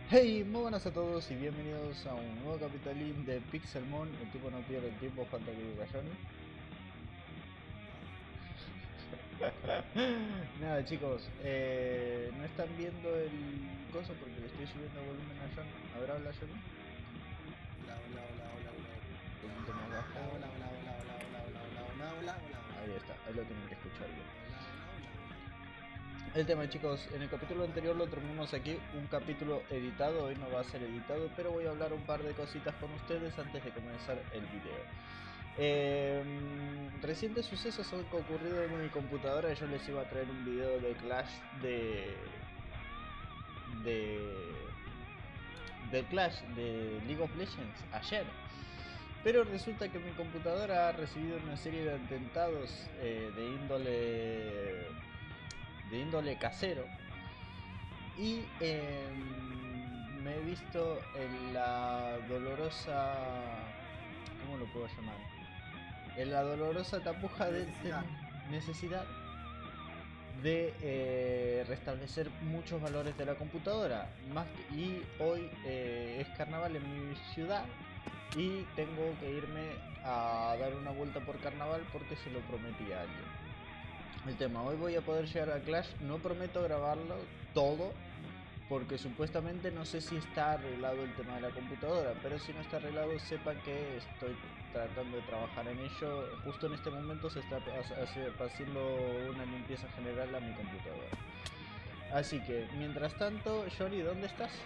Hey, muy buenas a todos y bienvenidos a un nuevo capitolín de Pixelmon. El tipo no pierde el tiempo, falta que diga Johnny. Nada chicos, no están viendo el coso porque le estoy subiendo volumen a Johnny. A ver, habla Johnny. Hola, hola, hola, hola, hola, Un poquito más bajo. hola, hola, hola, hola, hola, hola, hola, hola, hola, hola, Ahí está, ahí lo tienen que escuchar bien. hola, hola, hola, El tema chicos, en el capítulo anterior lo terminamos aquí, un capítulo editado, hoy no va a ser editado, pero voy a hablar un par de cositas con ustedes antes de comenzar el video. Recientes sucesos han ocurrido en mi computadora. Yo les iba a traer un video de Clash de del Clash de League of Legends ayer, pero resulta que mi computadora ha recibido una serie de atentados de índole casero y me he visto en la dolorosa, ¿cómo lo puedo llamar? En la dolorosa tapuja de necesidad. tener necesidad de restablecer muchos valores de la computadora. Y hoy es carnaval en mi ciudad y tengo que irme a dar una vuelta por carnaval porque se lo prometí a alguien. El tema, hoy voy a poder llegar a Clash, no prometo grabarlo todo porque supuestamente no sé si está arreglado el tema de la computadora, pero si no está arreglado sepan que estoy tratando de trabajar en ello. Justo en este momento se está haciendo una limpieza general a mi computadora. Así que, mientras tanto, Johnny, ¿dónde estás?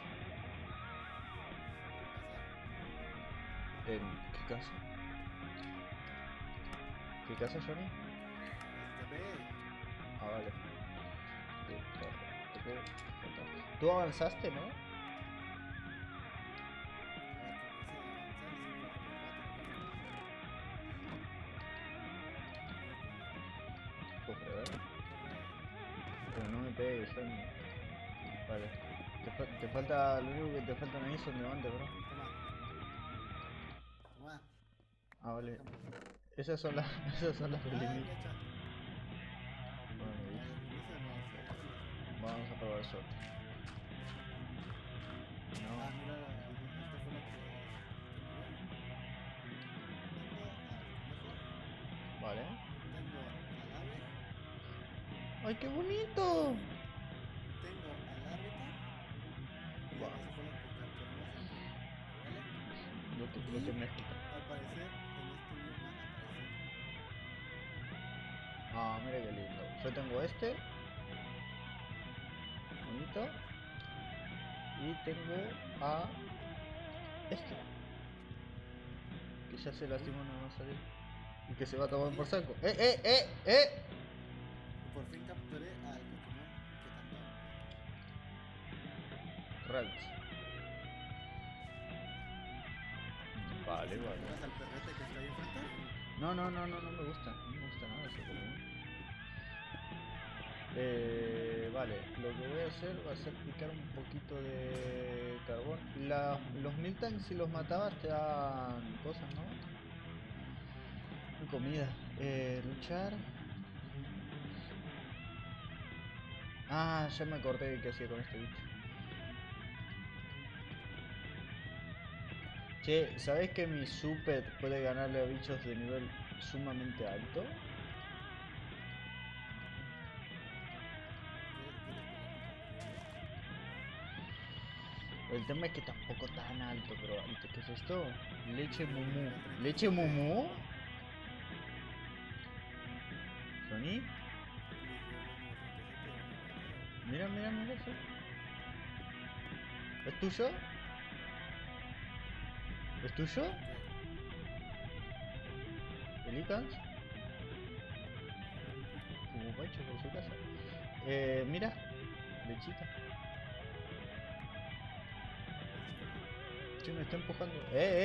¿En qué casa? ¿Qué casa, Johnny? STP. Ah, vale. Tú avanzaste, ¿no? A ver, comencé a avanzar y se fue a la P4 y listo. Cofre, a ver. Corre. Pero no me pegues, Johnny. Vale. Te falta, lo único que te faltan ahí son diamantes, bro. Toma, toma. Ah, vale. Déjame. Esas son las del Ah, inicio. gacha. Bueno, La bicho. del inicio no, así no son. Vamos a probar suerte. No. Ah, mira, esta fue la que tengo yo. Tengo al conejo, Vale. tengo al ave, ¡Ay, qué bonito! tengo al árbiter y Wow. ese fue lo que capturamos en el Relic. Lo que Y mezcla. al parecer en este bioma aparecen Ah, mira qué lindo. Yo tengo este, bonito. Y tengo a este, que ya se y, lastimó, no va a salir. Y que se va a tomar por y, saco. ¡Eh! y por fin capturé al Pokémon que tanto me Rats. ¿Viste Vale, si vale. capturas al perrete que está ahí enfrente? No me gusta. No me gusta nada ese Pokémon. Vale, lo que voy a hacer va a ser picar un poquito de carbón. Los Miltanks, si los matabas, te dan cosas, ¿no? Comida. Luchar. Ah, ya me acordé qué hacía con este bicho. Che, ¿sabes que mi Supet puede ganarle a bichos de nivel sumamente alto? ¿Quieres pelear contra mi Riolu? El tema es que tampoco tan alto, pero alto. ¿Qué es esto? Mi Leche Riolu Mumu. nivel ¿Leche 37. Mumu? ¿Johnny? Mi Riolu nivel 37, una guerrero. Mira eso. ¿Es tuyo? ¿Es tuyo? ¿Qué? ¿El Icans? Como Pancho por su casa. Mira, lechita. Lechita. Che, me está empujando.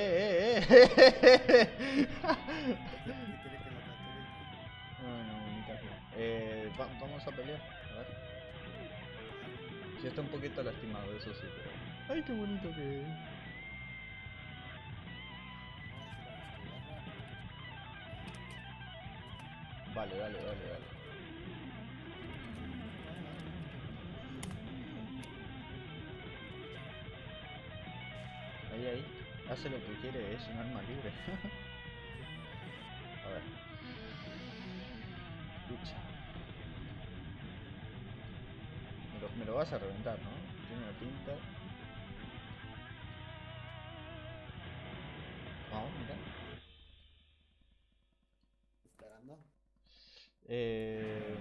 ¡Eh! ¿Qué quiere que la capture? No, no, ni caso. Vamos a pelear. A ver. A ver. Sí está un poquito lastimado, eso sí, pero... ¡Ay, qué bonito que es! Vamos a aceleramos tu barra porque eres muy lento. Vale, dale. Sí, va, va, tranquilo. Échale. Ahí. Hace lo que quiere, es un arma libre. A ver. Lucha. Me lo vas a reventar, ¿no? Tiene una pinta. Oh, mira. Esperando. Eh...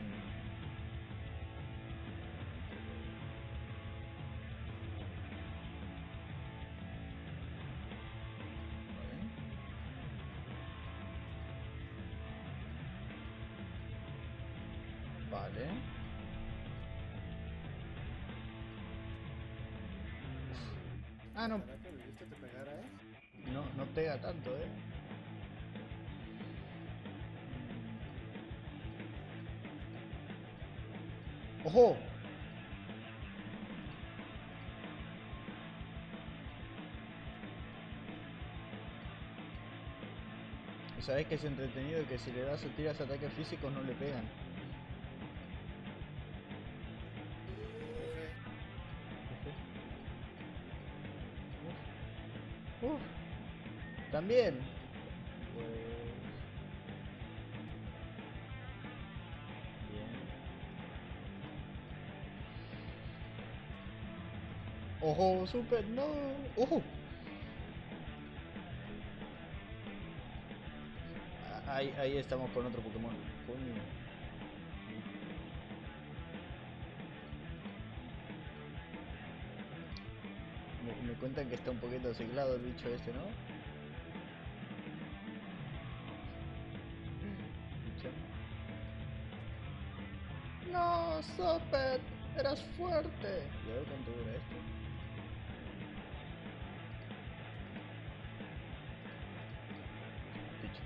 Vale. Ah, no. ¿Será que me viste te pegara, No pega tanto, ¡Ojo! Sabes que es entretenido que si le das o tiras ataques físicos no le pegan. Uf. También. Pues... Bien. ¡Ojo! ¡Super! ¡No! ¡Ojo! Ahí estamos con otro Pokémon. Coño. Me cuentan que está un poquito ciclado el bicho este, ¿no? No, Soppet, eras fuerte. Y a ver cuánto dura esto. Picho.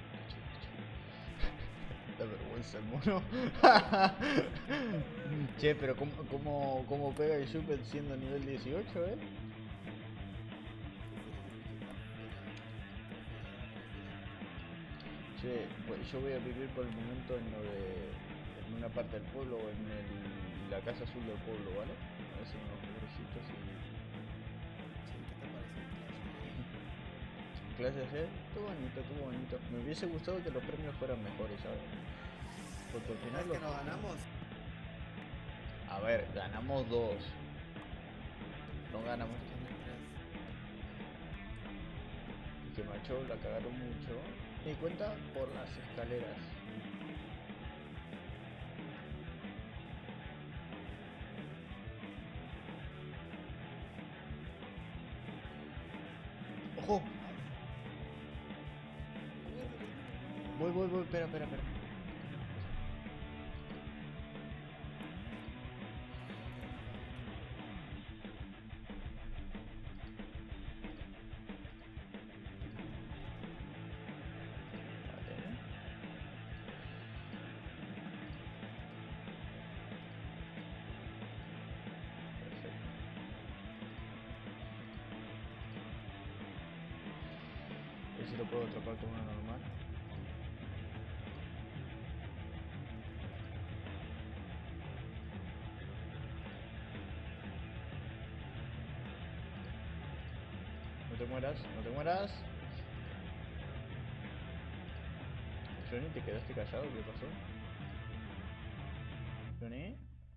Da vergüenza el mono. Che, pero ¿cómo pega el Soppet siendo nivel 18, Che, pues yo voy a vivir por el momento en una parte del pueblo o en la casa azul del pueblo, ¿vale? A ver si unos pobrecitos y... Clase C, estuvo bonito. Me hubiese gustado que los premios fueran mejores, ¿sabes? Porque al final ¿Es que no ganamos? A ver, ganamos 2. No ganamos. Y que Macho la cagaron mucho. Me di cuenta por las escaleras. ¡Ojo! Voy, espera. A ver si lo puedo atrapar con una normal. No te mueras. Johnny, ¿te quedaste callado? ¿Qué pasó? Johnny.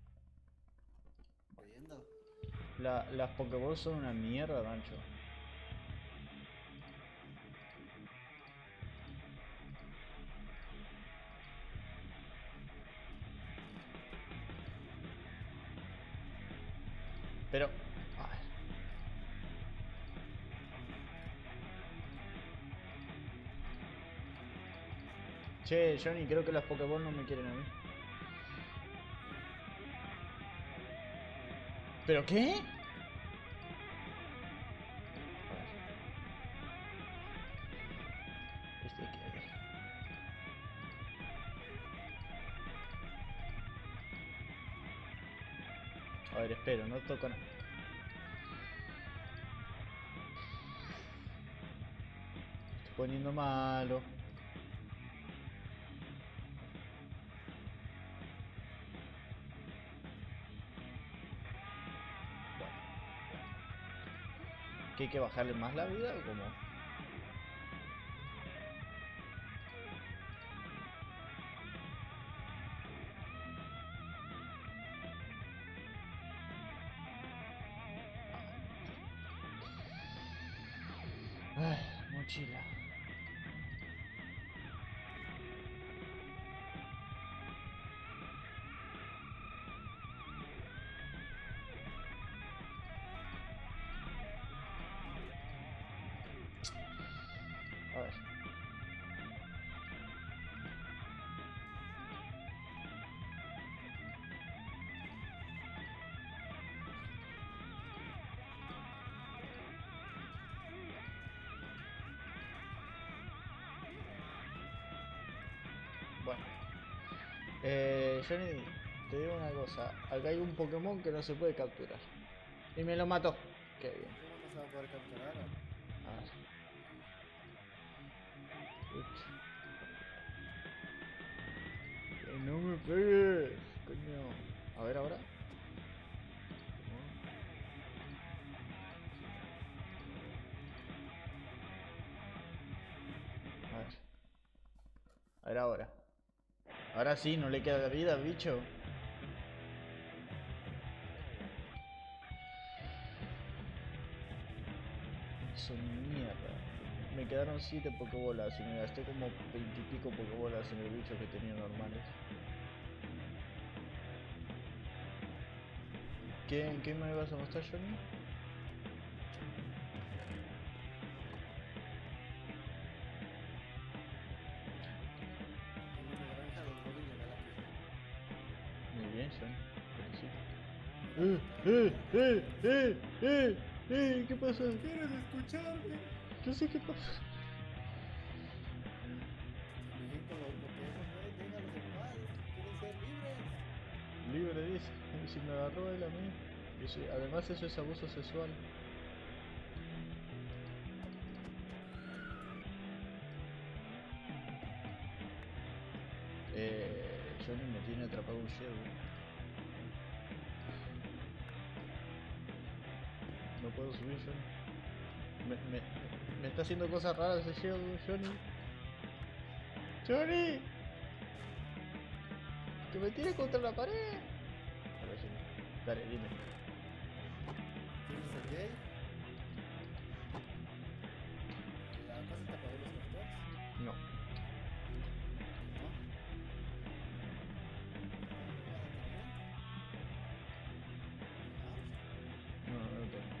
Oyendo. Las Pokéballs son una mierda, Dancho. Pero... A ver. Che, Johnny, creo que las Pokéballs no me quieren a mí. ¿Pero qué? A ver. Este hay que ver. A ver, espero, no toco nada. Estoy poniendo malo. ¿Que hay que bajarle más la vida o cómo? Ay, mochila. A ver. Bueno. Johnny, te digo una cosa. Acá hay un Pokémon que no se puede capturar. Y me lo mató. Qué bien. ¿Cómo no se va a poder capturar? A ver. Uch. Que no me pegues, coño. A ver ahora. A ver. A ver ahora. Ahora sí, no le queda vida, bicho. Son mierda. Me quedaron 7 pokebolas y me gasté como 20 y pico pokebolas en el bicho que tenía normales. ¿Qué me vas a mostrar, Johnny? En una granja del Robin de Galáctica. Muy bien, Johnny. ¿Qué pasa? ¿Quieres escucharme? Yo sé qué pasa. Bien con los Pokémon, déjalos en paz. Quieren ser libres. Libre dice. Si me agarró él a mí. Además eso es abuso sexual. Johnny me tiene atrapado un Shadow. No puedo subir, Johnny. Me está haciendo cosas raras ese Shadow, Johnny. ¡Johnny! ¡Que me tire contra la pared! A ver, Johnny. Dale, dime. ¿Tienes a Jay? ¿Acaso te apagó los cartones? No. ¿No? No, no tengo.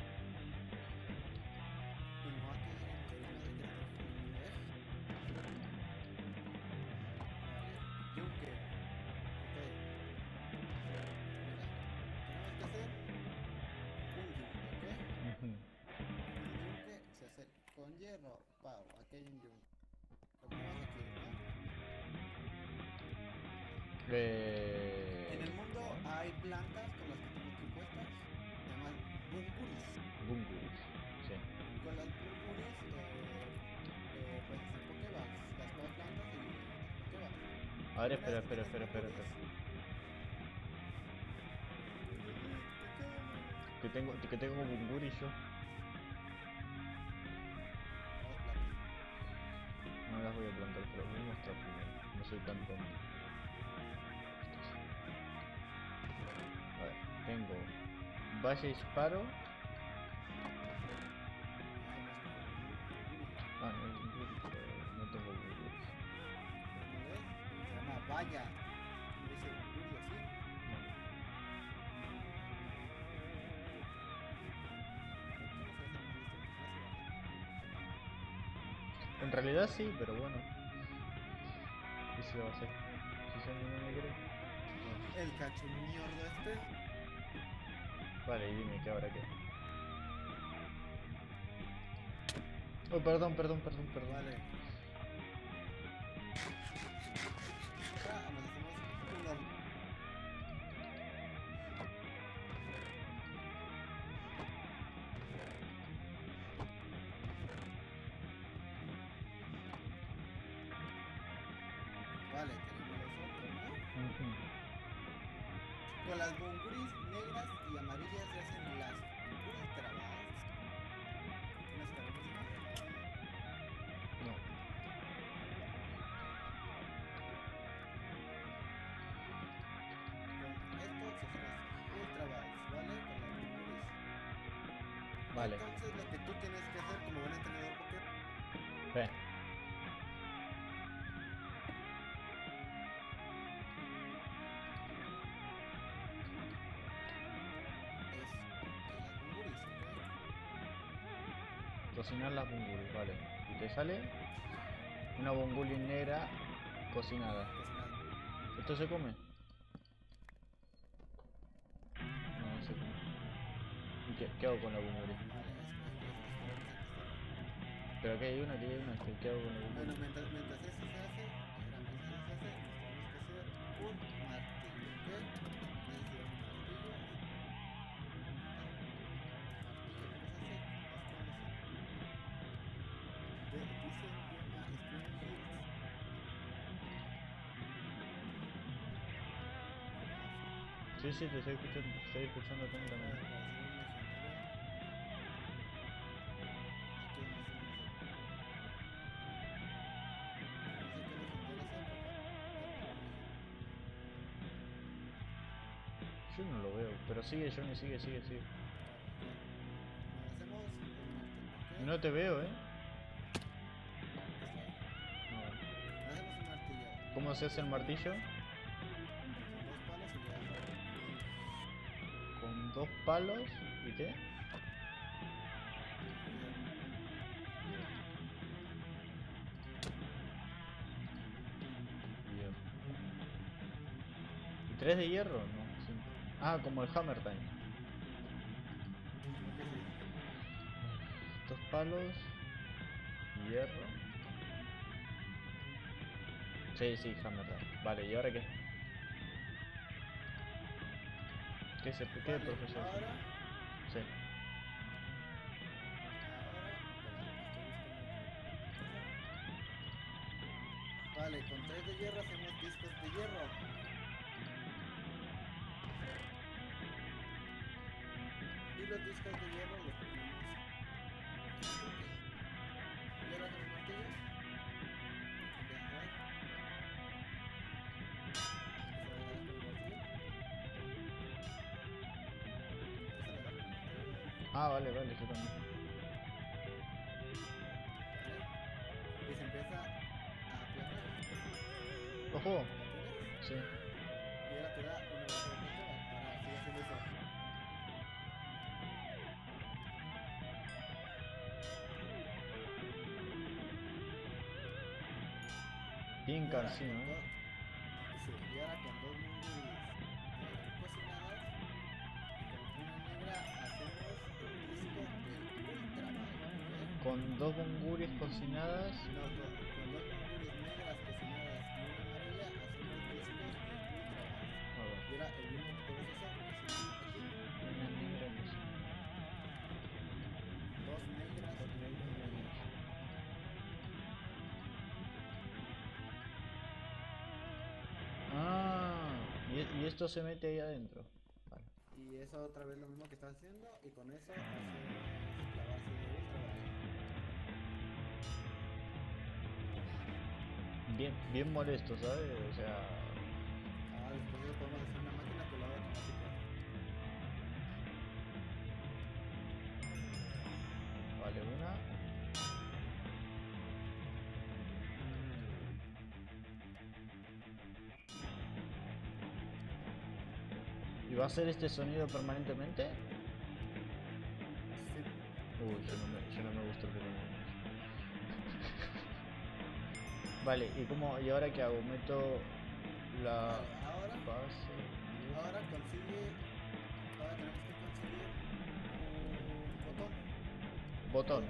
Yunque. Ok. Mira, tenemos que hacer un yunque, ¿ok? Ujú. Un yunque se hace con hierro, pau, aquí hay un yunque. Lo ponemos aquí, ¿no? En el mundo hay plantas con las que tengo aquí puestas. Se llaman bunguris. Bunguris. Sí. Con las bunguris puedes hacer pokeballs. Las puedes plantas y pokeballs. A ver, Una vez espera. que tienes bunguris, Que tengo Bunguri yo. No las voy a plantar, pero voy a mostrar primero. No soy tan tonto. A ver, tengo Valle Disparo. Ah, no es Bunguri, pero no tengo Bunguri. se llama valla. Y dice bunguri así. En realidad sí, pero bueno. ¿Qué se va a hacer? Si son no me cree. El cachumierdo este. Vale, y dime, ¿qué ahora qué? Oh, perdón. Vale. Ahora nos hacemos un Vale, tenemos los otros, ¿no? Ujú. Con las bunguris negras y amarillas se hacen las bunguris trabadas. Vale. Entonces lo que tú tienes que hacer como buen entrenador Pokémon Ve. es las bunguris, ¿ok? Cocinar las bunguris, vale. Y te sale una bunguli negra cocinada. Cocinado. ¿Esto se come? No, no se come. ¿Y qué hago con la bunguli? Vale, esperamos a que esté. Pero aquí hay una, ¿qué hago con la Bueno, bunguli? mientras eso se hace, nos tenemos que hacer un martillo, ¿ok? Necesitamos un martillo. Martillo, lo vas a hacer dice el bioma Spring Hills. Sí, sí, te estoy escuchando Para atentamente. hacer un legendario. Aquí vamos a hacer un legendario. No sé qué legendario sea, pero Yo no lo veo, pero sigue, Johnny, sigue. vale, ok. Hacemos un martillo, ¿ok? No te veo, ¿eh? Está bien. No. Hacemos un martillo. ¿Cómo se hace el martillo? Con dos palos y ya. Con 2 palos y qué? Hierro. ¿Y 3 de hierro? No, 5. Ah, como el Hammer Time. Creo que sí. 2 palos, hierro. Sí, Hammer Time. Vale, ¿y ahora qué? ¿Qué Vale, profesor? ahora, Sí. vale, con 3 de hierro hacemos discos de hierro. Y los discos de hierro los ponemos en el bloque. Y ahora con el martillo. Empieza a dar. Empieza a dar con el martillo. Empieza a dar con el martillo. Ah, vale, yo también. Vale. Y se empieza a aplanar. ¡Ojo! ¿La tienes? Sí. Y ahora te da una base de Pokémon. Ahora sigue haciendo eso. Bien Y ahora cansino, con ¿eh? dos. Sí, y ahora con dos munguis cocinadas y con una negra hacemos el disco de Ultra Ball, ¿ok? Con 2 bunguris cocinadas. No, con dos munguis negras cocinadas y una amarilla hacemos discos de Ultra Ball. A ver. Y era el mismo proceso que se hizo aquí. Una negra cocinada. Dos negras y una amarilla. Ah, y esto se mete ahí adentro. Vale. Y eso otra vez lo mismo que está haciendo y con eso haces la base de Ultra Ball. Bien molesto, ¿sabes? O sea, Después de eso podemos hacer una máquina que lo haga automático. vale, una. ¿Y va a hacer este sonido permanentemente? Sí. Uy, yo no me gusta el primero. Vale, ¿y ahora qué hago? Meto la Vale, base. ahora tenemos que conseguir un botón. Botón.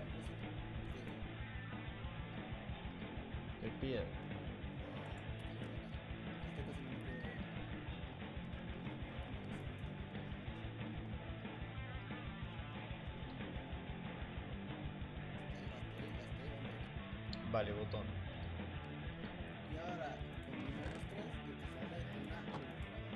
Sí. De piedra. Estoy cocinando piedra. Vale, botón. Y ahora combina los tres y te sale una ultra.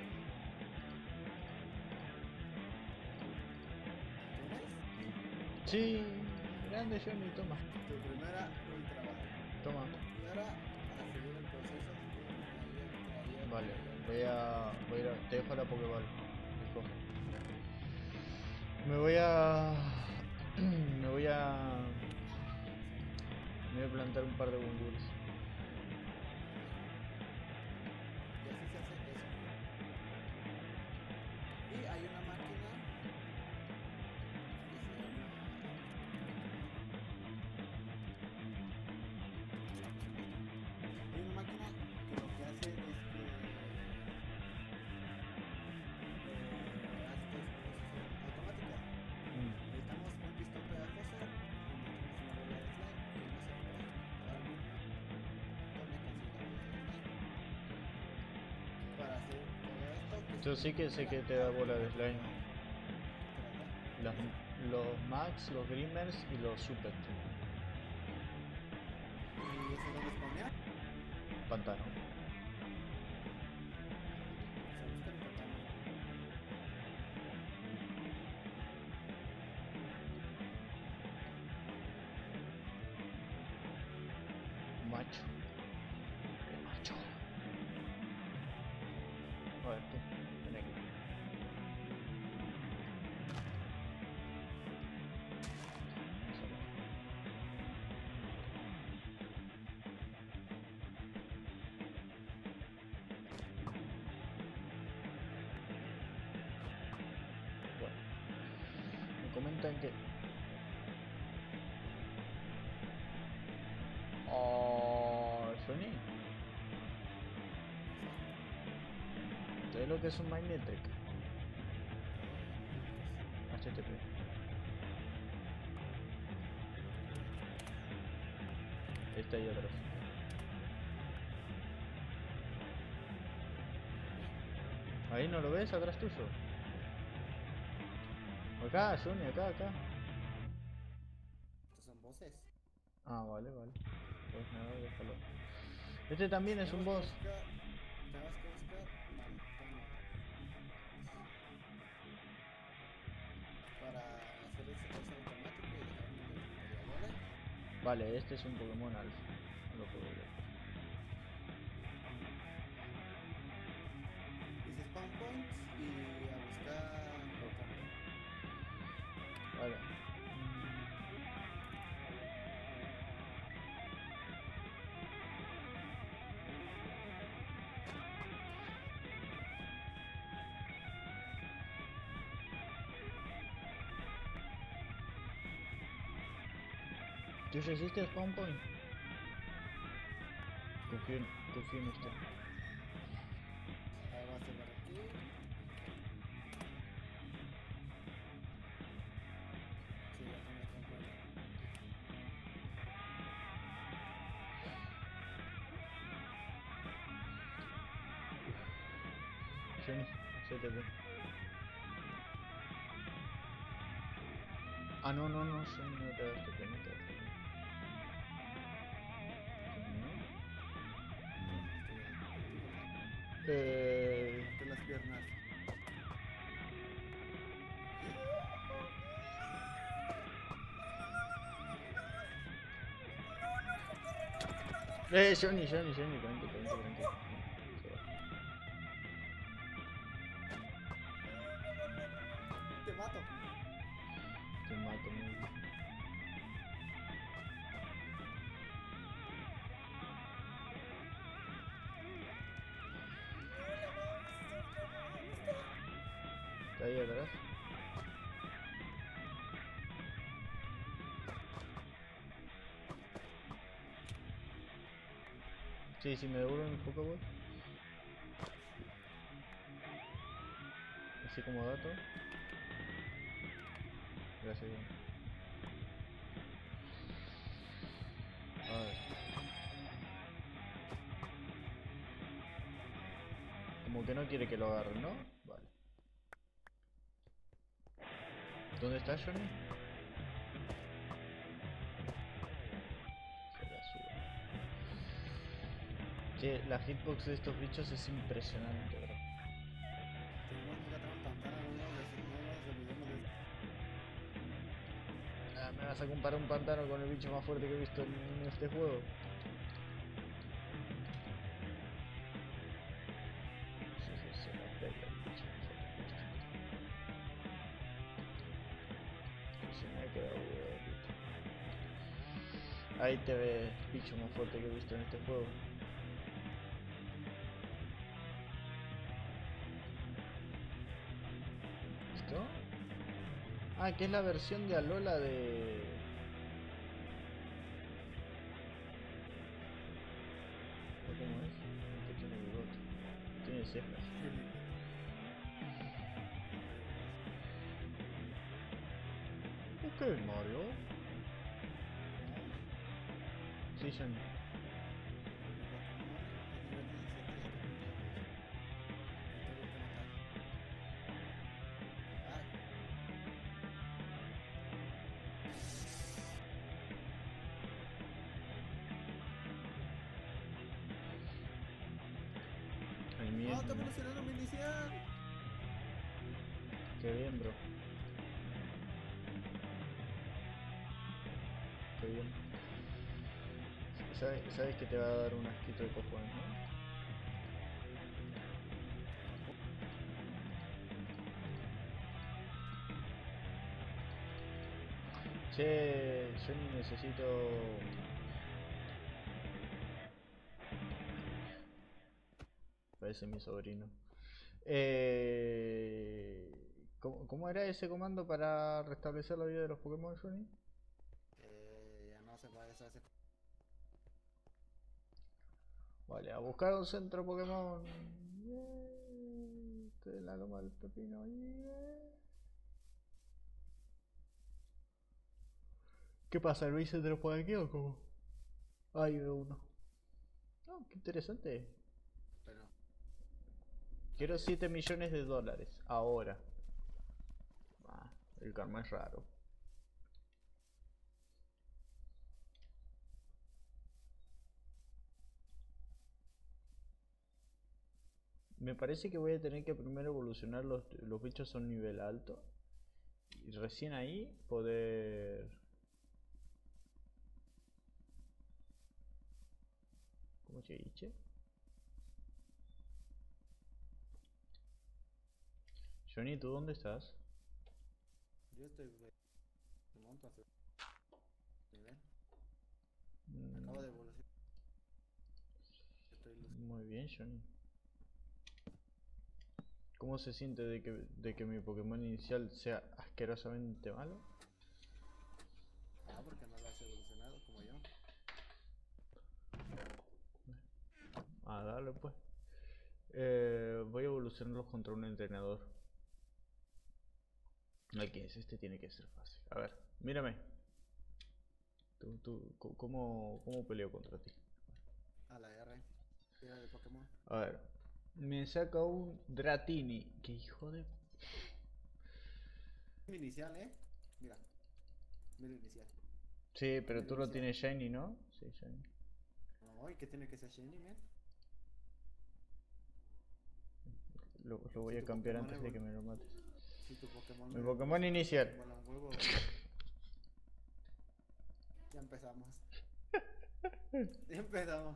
¿Tienes? Sí, grande Johnny, toma. Tu primera ultra ball. Toma. Y ahora a seguir el proceso. Vale, voy a ir te dejo la Pokéball. Escoge. Me voy a par de bunguris. Y así se hace eso. Y hay una máquina que se llama... Hay una máquina que lo que hace es que hace exposición automática. Necesitamos un pistón pegajoso y necesitamos una bola de slime que no sé dónde consigamos el slime. Para hacer todo esto, que Yo sí que sé que te da bola de slime. te la da. Los Max, los Grimmers y los Super. ¿Y eso dónde spawnear? Pantano. Se busca el pantano. Macho. El macho. A ver, tú. Ven aquí. Bueno, me comentan que... Oh, Sony. ¿Sabes lo que es un MyMetric? HTTP. Está ahí atrás. Ahí no lo ves, atrás tuyo. Acá, Johnny, acá. Estos son voces. Ah, vale. Pues nada, déjalo. Este también es un boss. Tenemos que buscar pantano para hacer el secuestro automático y dejar un inventario, ¿vale? Vale, este es un Pokémon alfa. No lo puedo ver. Dice spawn points y a buscar pantano. Vale. ¿Tú ya hiciste spawn point? Confío en usted. Ahora va a ser por aquí. Sí, ya tengo spawn point. Johnny, CTP. Ah, no, Johnny, no te das TP, no te das TP. Levanté las piernas. Johnny, tranquilo. Te mato. Te mato, muy bien. ¿Está ahí atrás? Sí, si me devuelven el Pokéball. Así como dato. Gracias, Johnny. A ver. Como que no quiere que lo agarren, ¿no? Vale. ¿Dónde está Johnny? Que la suba. Che, la hitbox de estos bichos es impresionante, bro. Tenemos que atrapar un pantano, no nos olvidemos de... Ah, ¿me vas a comparar un pantano con el bicho más fuerte que he visto en este juego? Se la pega el bicho más fuerte que he visto. Se me ha quedado huevo, Ahí te ves, bicho más fuerte que he visto en este juego. ¿Listo? Ah, que es la versión de Alola de... ¿Cómo es? Este tiene bigote. Tiene cejas. Ok, Mario. Sí, Johnny. Ay, ¡Ah, mierda. está evolucionando mi inicial! Qué bien, bro. Qué bien. Sabes que te va a dar un asquito de cojones, ¿no? Che, yo necesito... Parece mi sobrino. ¿Cómo era ese comando para restablecer la vida de los Pokémon, Johnny? Ya no se puede hacer. Vale, a buscar un centro Pokémon. Yeah. Estoy en la loma del pepino. Yeah. ¿Qué pasa? ¿El Base centro por aquí o cómo? Hay uno. Oh, qué interesante. Pero Quiero 7 millones de dólares. Ahora. Ah, el karma es raro. Me parece que voy a tener que primero evolucionar los bichos a un nivel alto. Y recién ahí poder... ¿Cómo se dice? Johnny, ¿tú dónde estás? yo estoy de monto hace nivel. Mm, Acabo de evolucionar. Estoy luz. muy bien, Johnny. ¿Cómo se siente de que mi Pokémon inicial sea asquerosamente malo? Ah, porque no lo has evolucionado como yo. Ah, dale pues. Voy a evolucionarlos contra un entrenador. Aquí es, este tiene que ser fácil. A ver, mírame. ¿Cómo peleo contra ti? A la R. Tira de Pokémon. A ver, me saca un Dratini. ¡Qué hijo de... Mi inicial, Mira. Mira el inicial. Sí, pero Mira tú el lo inicial. tienes shiny, ¿no? Sí, shiny. No, ¿y qué tiene que ser Shiny, man? Lo voy Si a tu cambiar Pokémon antes de que me lo mates. Si tu Pokémon Mi Pokémon evoluciona, inicial. vuela un huevo. Ya empezamos. Ya empezamos.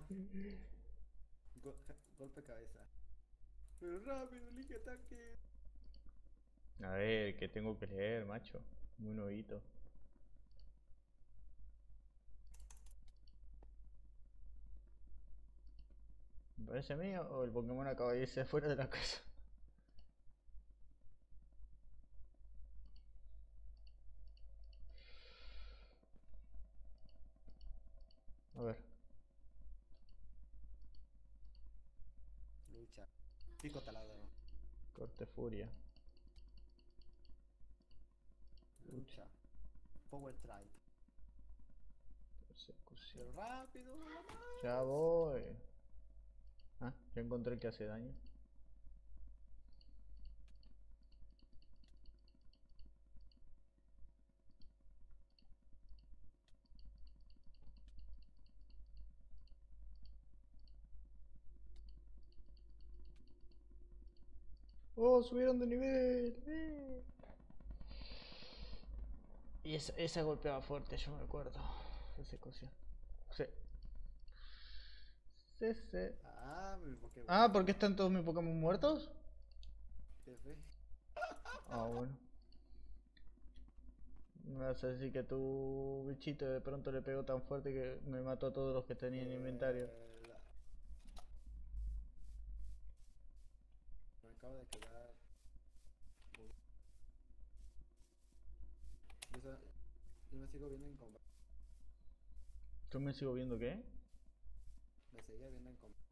Golpe cabeza. Pero rápido, elige ataque. A ver, que tengo que leer, macho. Muy novito. ¿Me parece a mí o el Pokémon acaba de irse fuera de la casa? A ver. Lucha. Pico taladro. Corte furia. Lucha. Power Strike. Persecución. Pero rápido, mamá. Ya voy. Ah, ya encontré el que hace daño. ¡Oh, subieron de nivel! Y esa golpeaba fuerte, yo me acuerdo. Persecución. Sí. Sí, sí. Ah, mi Pokémon. Ah, ¿por qué están todos mis Pokémon muertos? Jefe. Ah, bueno. Me vas a decir que tu bichito de pronto le pegó tan fuerte que me mató a todos los que tenía en inventario. Me acabo de quedar. Yo me sigo viendo en combate. ¿Yo me sigo viendo qué? Me seguía viendo en combate.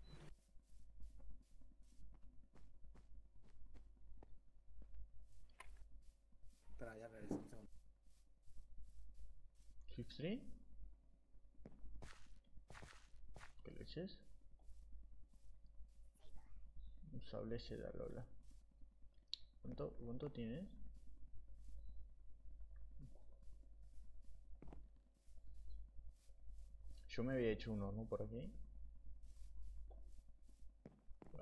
Espera, ya regresé un segundo. ¿Shift 3? ¿Qué leches? Un sable de la Lola. ¿Cuánto tienes? Yo me había hecho uno, ¿no? Por aquí. Bueno.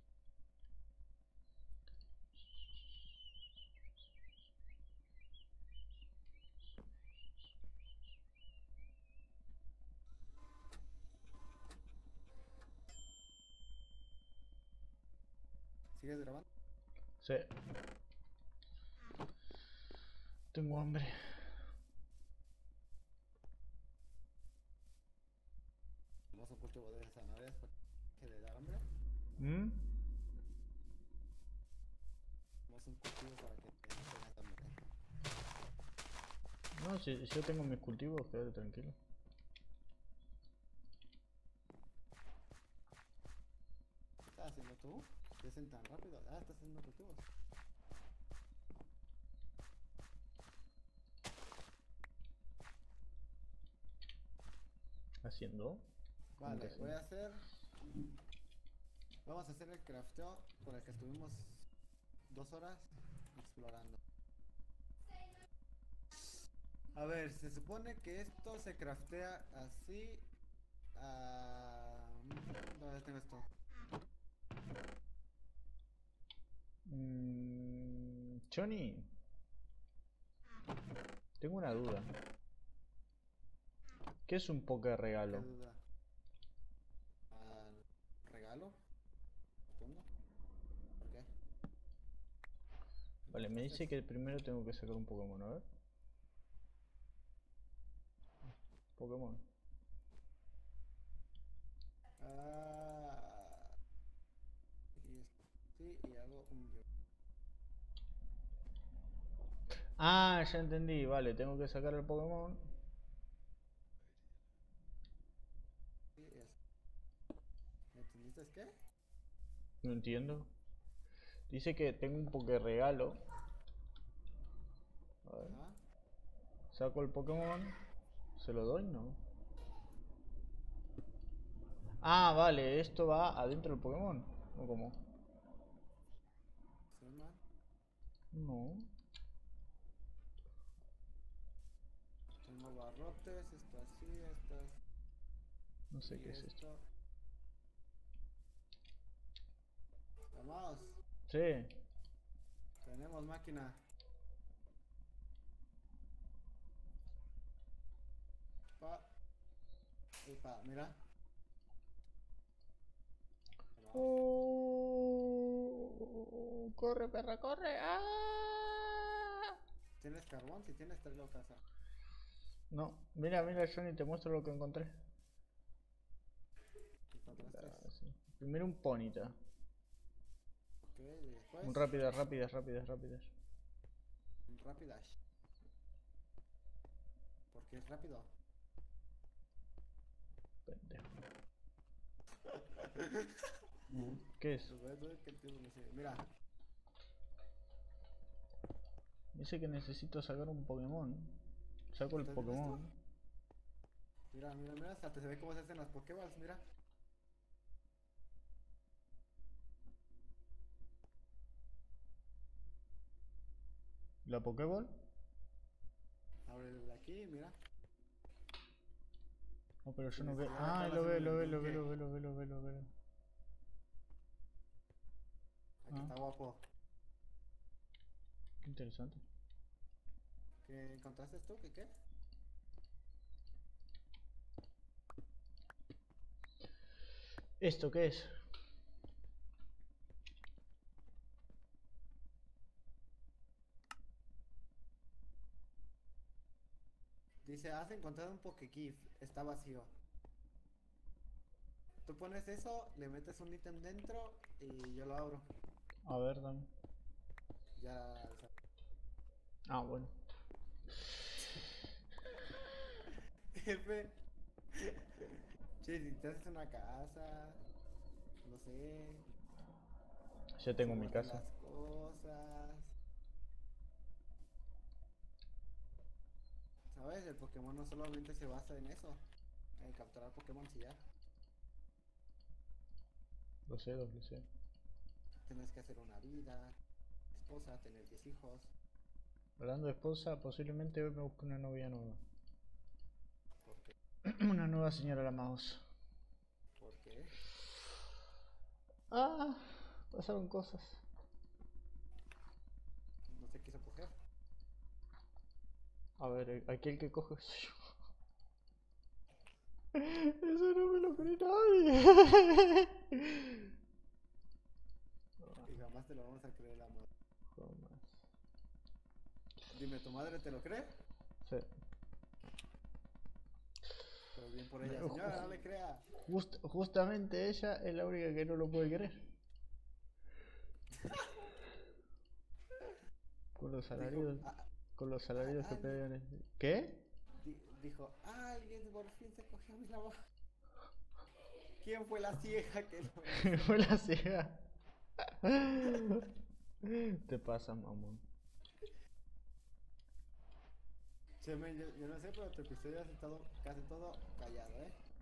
¿Sigues grabando? Sí. Tengo hambre. Vamos a un cultivo de zanahorias porque le da hambre. ¿Mm? Vamos a un cultivo para que no tengas hambre. No, si yo tengo mis cultivos, quédate tranquilo. ¿Qué estás haciendo tú? ¿Qué hacen tan rápido? Ah, estás haciendo cultivos. ¿Haciendo? ¿Cómo que Vale, voy haciendo? a hacer. Vamos a hacer el crafteo por el que estuvimos 2 horas explorando. A ver, se supone que esto se craftea así. ¿Dónde tengo esto? Johnny, tengo una duda. ¿Qué es un poke ¿Qué regalo? duda? ¿Regalo? Supongo. ¿Por qué? Vale, me dice Entonces, que primero tengo que sacar un Pokémon, a ver. Pokémon. sí, y hago un yo. Ah, ya entendí, vale, tengo que sacar el Pokémon. Sí, ¿me entendiste qué? No entiendo. Dice que tengo un Poké regalo. A ver. Ajá. Saco el Pokémon. ¿Se lo doy? No. Ah, vale, esto va adentro del Pokémon. ¿O cómo? ¿Sí, man? No. Tengo barrotes, esto así, estas. No sé Y qué es esto. esto. Vamos, Sí. tenemos máquina. Pa. Y pa, mira. Vamos. Corre, perra, corre. ¡Ah! ¿Tienes carbón? Si tienes, tráelo a casa. No, mira, mira, Johnny, te muestro lo que encontré. ¿Qué encontraste? Sí. Primero un Ponyta. Ok, y después. Un rápidas, rápidas, rápidas, rápidas. Un Rapidash. Porque es rápido. Pendejo. ¿Qué es? Pues voy a tener que mira. Dice que necesito sacar un Pokémon. Saco el ¿Estás viendo Pokémon. esto? Mira, mira, mira, hasta se ve cómo se hacen las Pokéballs, mira. ¿La Pokéball? Ábrele aquí, mira. No, pero yo Sin no veo. necesidad de Ah, estarlo lo veo, haciendo lo veo, en lo veo, yunque. lo veo, lo veo, lo veo, lo veo. Aquí está guapo. Qué interesante. ¿Qué encontraste tú? ¿Qué? ¿Esto qué es? Dice, has encontrado un Pokegif, está vacío. Tú pones eso, le metes un ítem dentro y yo lo abro. A ver, dame. Ya, o sea, Ah, bueno. jefe. Che, si te haces una casa, no sé, Ya se tengo mi guardan casa. las cosas. ¿Sabes? El Pokémon no solamente se basa en eso, en capturar Pokémon y ya. Lo sé, lo sé. Tienes que hacer una vida, esposa, tener 10 hijos. Hablando de esposa, posiblemente hoy me busque una novia nueva. ¿Por qué? Una nueva señora la mouse. ¿Por qué? Ah, pasaron cosas. No se quiso coger. A ver, aquel que coge soy yo. Eso no me lo cree nadie. Y jamás te lo vamos a creer, amor. Jamás. Dime, ¿tu madre te lo cree? Sí. Pues bien por ella, señora, no le crea. Justamente ella es la única que no lo puede querer. Con los salarios, Dijo, con los salarios que alguien, pedían. ¿Qué? dijo, alguien por fin se cogió a mi labor. ¿Quién fue la ciega que lo hizo? Fue la ciega. Te pasa, mamón. Che, men, yo no sé, pero tu episodio has estado casi todo callado, ¿eh?